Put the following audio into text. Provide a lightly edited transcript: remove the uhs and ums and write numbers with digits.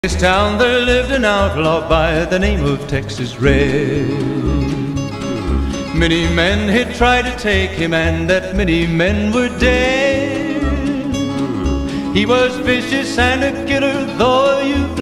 This town there lived an outlaw by the name of Texas Red. Many men had tried to take him, and that many men were dead. He was vicious and a killer, though you